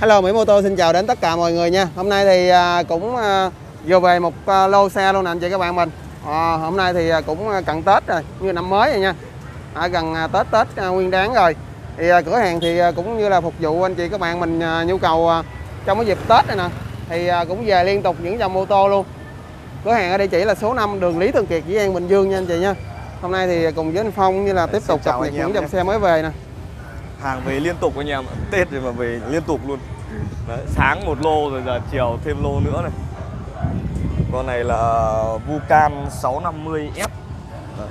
Hello, Mỹ Mô Tô xin chào đến tất cả mọi người nha. Hôm nay thì cũng vừa về một lô xe luôn nè anh chị các bạn mình. Hôm nay thì cũng cận Tết rồi, như năm mới rồi nha. Gần Tết Nguyên Đán rồi. Thì cửa hàng thì cũng như là phục vụ anh chị các bạn mình nhu cầu trong cái dịp Tết này nè. Thì cũng về liên tục những dòng mô tô luôn. Cửa hàng ở địa chỉ là số 5 đường Lý Thường Kiệt, Dĩ An, Bình Dương nha anh chị nha. Hôm nay thì cùng với anh Phong như là tiếp tục cập nhật những dòng xe mới về nè. Hàng về liên tục anh em, Tết rồi mà về liên tục luôn. Đấy, sáng một lô rồi giờ chiều thêm lô nữa này. Con này là Vulcan 650S. Đấy.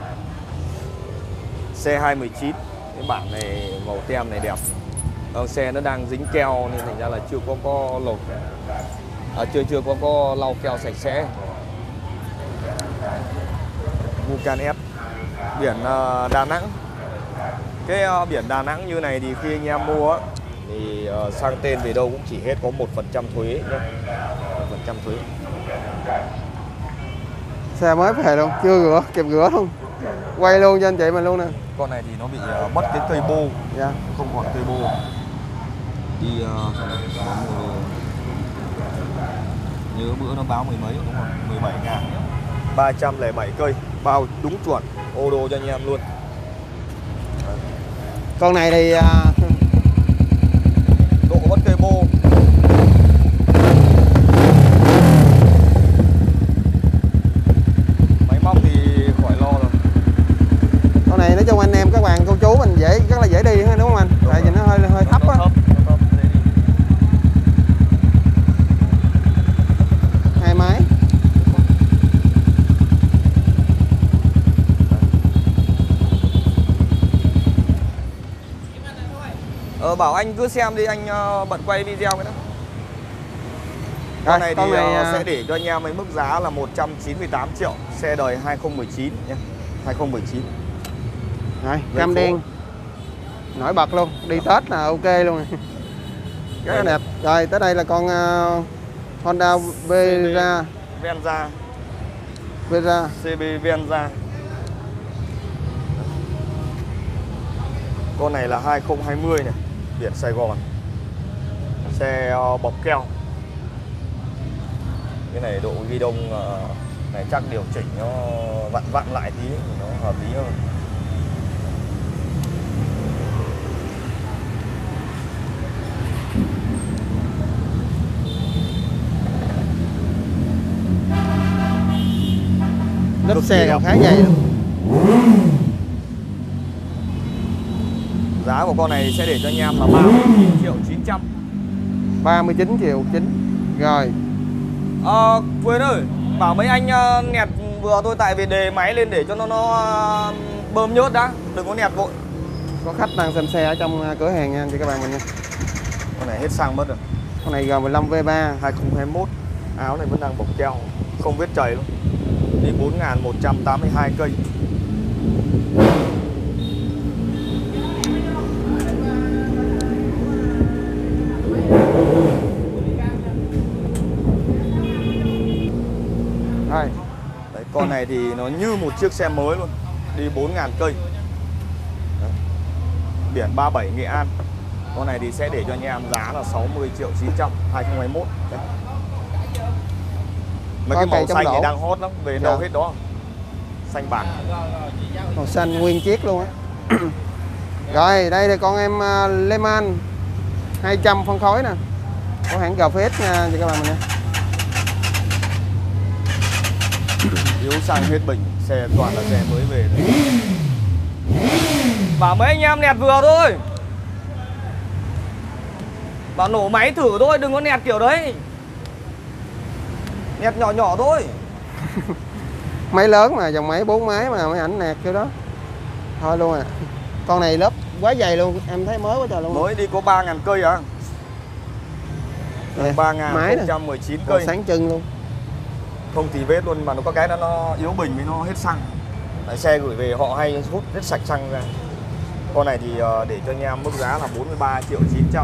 Xe 2019. Cái bản này màu tem này đẹp. Xe nó đang dính keo nên thành ra là chưa có lột. Chưa có lau keo sạch sẽ. Vulcan S. Biển Đà Nẵng. Cái biển Đà Nẵng như này thì khi anh em mua thì sang tên về đâu cũng chỉ hết có 1% thuế nhé. 1% thuế. Xe mới về luôn, chưa rửa, kịp rửa luôn. Quay luôn cho anh chị mình luôn nè. Con này thì nó bị mất cái cây bô. Dạ. Không còn cây bô. Đi nhớ bữa nó báo mười mấy đúng không? 17.000. 307 cây, bao đúng chuẩn, ô đô cho anh em luôn. Con này thì độ mất cây bô. Máy móc thì khỏi lo rồi. con này nói chung anh em các bạn cô chú mình rất là dễ đi đúng không anh? Tại vì nó hơi thấp á. Hai máy. Bảo anh cứ xem đi, anh bận quay video cái đó. Con này thì sẽ để cho anh em với mức giá là 198 triệu. Xe đời 2019 nhé. 2019. Rồi, cam đen nổi bật luôn, đi Tết là ok luôn. Rất là đẹp. Rồi tới đây là con Honda Venza. CB Venza. Con này là 2020 này, biển Sài Gòn. Xe bọc keo. Cái này độ ghi đông này chắc điều chỉnh nó vặn lại tí thì nó hợp lý hơn. Lớp xe còn khá dày luôn. Giá của con này sẽ để cho anh em là 39 triệu 900. 39 triệu 9. Rồi. Quên ơi, bảo mấy anh nẹt vừa tôi tại vì đề máy lên để cho nó bơm nhớt đã, đừng có nẹt vội. Có khách đang xem xe ở trong cửa hàng nha anh chị các bạn mình nha. Con này hết xăng mất rồi. Con này G15 V3 2021. Áo này vẫn đang bọc keo, không vết chảy luôn. Đi 4.182 cây. Đấy, con này thì nó như một chiếc xe mới luôn. Đi 4.000 cây. Đấy. Biển 37 Nghệ An. Con này thì sẽ để cho anh em giá là 60 triệu 900 2021. Đấy. Mấy cái màu xanh thì đang hot lắm. Về đâu hết đó. Xanh bạc. Màu xanh nguyên chiếc luôn á. Rồi đây là con em Le Mans 200 phân khối nè, của hãng GFS nha chị các bạn mình nha. Yếu xăng hết bình, xe toàn là xe mới về đấy. Bảo mấy anh em nẹt vừa thôi. Bảo nổ máy thử thôi, đừng có nẹt kiểu đấy. Nẹt nhỏ nhỏ thôi. Máy lớn mà, dòng máy 4 máy mà mấy ảnh nẹt kiểu đó thôi luôn à. Con này lớp quá dày luôn, em thấy mới quá trời luôn. Mới đi có 3.000 cây à. 3.019 cây. Sáng trưng luôn. Không thì vết luôn, mà nó có cái nó yếu bình với nó hết xăng. Đấy, xe gửi về họ hay hút hết sạch xăng ra. Con này thì để cho anh em mức giá là 43 triệu 900.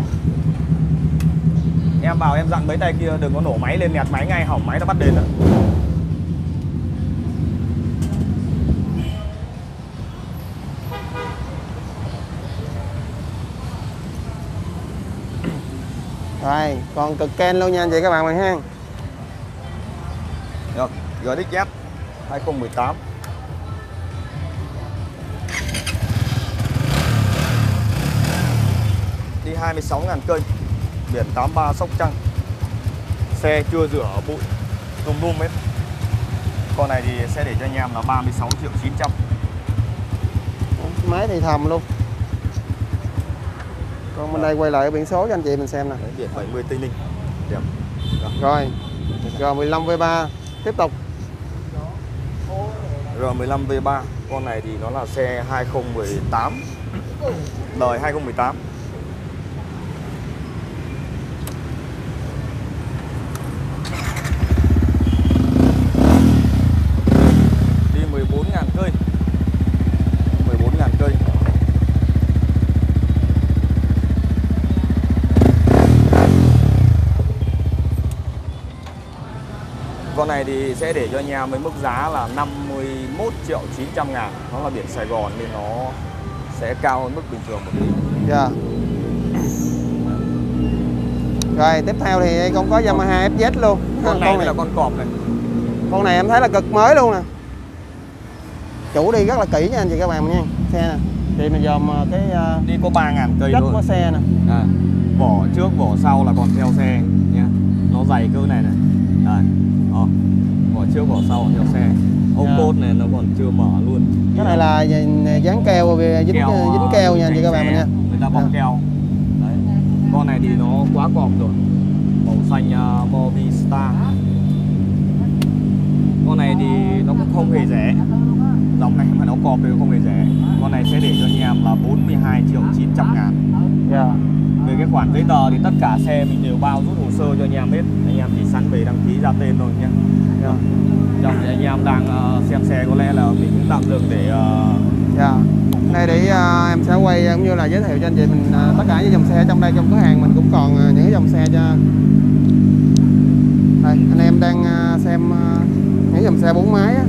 Em bảo em dặn mấy tay kia đừng có nổ máy lên nẹt máy ngay, hỏng máy nó bắt đền đó. Rồi, còn cực ken luôn nha anh chị các bạn mình ha. Được, GXZ 2018. Đi 26.000 cây, biển 83 Sóc Trăng. Xe chưa rửa bụi, tùm hết. Con này thì sẽ để cho anh em là 36.900.000. Máy thì thầm luôn. Còn bên đây quay lại cái biển số cho anh chị mình xem nè. Đấy, biển 70 Tây Ninh. Đẹp. Rồi, R15 V3 tiếp tục. R15 V3, con này thì nó là xe 2018, đời 2018. Đi 14.000 cây. 14.000 cây. Con này thì sẽ để cho anh em với mức giá là 51.900.000. Nó là biển Sài Gòn nên nó sẽ cao hơn mức bình thường một tí. Dạ. Rồi tiếp theo thì đây con có Yamaha FZ luôn. Con này là con cọp này. Con này em thấy là cực mới luôn nè. Chủ đi rất là kỹ nha anh chị các bạn nha. Xe nè. Thì mình dòm cái đi có 3.000 cây chất thôi. của xe nè. Vỏ trước vỏ sau là còn theo xe nha. Nó dày cỡ này này. Đây. Vỏ trước vỏ sau còn theo xe. Ốc cốt này nó còn chưa mở luôn. Cái này là dán keo dính keo nha anh chị các bạn nha. Người ta bọc keo. Đấy. Con này thì nó quá cọp rồi. Màu xanh Movistar. Con này thì nó cũng không hề rẻ. Dòng này mà nó cọp thì không hề rẻ. Con này sẽ để cho anh em là 42.900.000. Dạ. Về cái khoản giấy tờ thì tất cả xe mình đều bao rút hồ sơ cho anh em hết. Anh em chỉ sẵn về đăng ký ra tên thôi nhé. Dạ. Trong thì anh em đang xem xe có lẽ là mình cũng tạm dừng để Dạ. Đây để em sẽ quay cũng như là giới thiệu cho anh chị mình tất cả những dòng xe trong đây, trong cửa hàng mình cũng còn những cái dòng xe cho đây, anh em đang xem những dòng xe 4 máy á.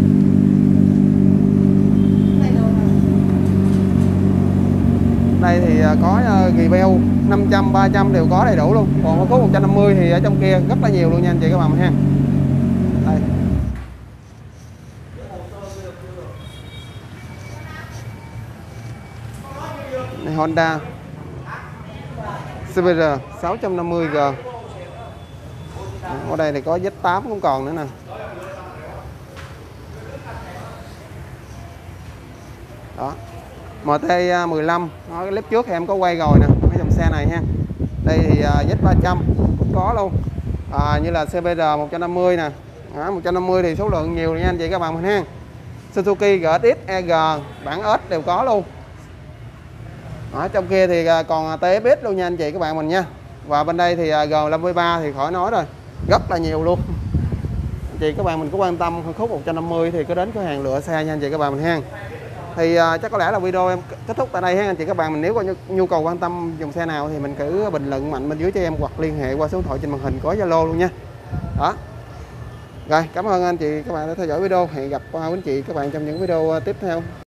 Đây thì có Rebel 500, 300 đều có đầy đủ luôn. Còn có 150 thì ở trong kia rất là nhiều luôn nha anh chị các bạn ha. Đây. Này Honda CBR 650G. Ở đây thì có Z8 cũng còn nữa nè. Đó. MT15, cái clip trước thì em có quay rồi nè, cái dòng xe này ha. Đây thì Z300 cũng có luôn. Như là CBR 150 nè. 150 thì số lượng nhiều nha anh chị các bạn mình ha. Suzuki GSX EG bản S đều có luôn. Ở trong kia thì còn TFX luôn nha anh chị các bạn mình nha. Và bên đây thì G53 thì khỏi nói rồi, rất là nhiều luôn. Anh chị các bạn mình có quan tâm phân khúc 150 thì có đến cửa hàng lựa xe nha anh chị các bạn mình ha. Thì chắc có lẽ là video em kết thúc tại đây ha anh chị các bạn mình. Nếu có nhu cầu quan tâm dòng xe nào thì mình cứ bình luận mạnh bên dưới cho em hoặc liên hệ qua số điện thoại trên màn hình có Zalo luôn nha. Đó. Rồi, cảm ơn anh chị các bạn đã theo dõi video. Hẹn gặp anh chị các bạn trong những video tiếp theo.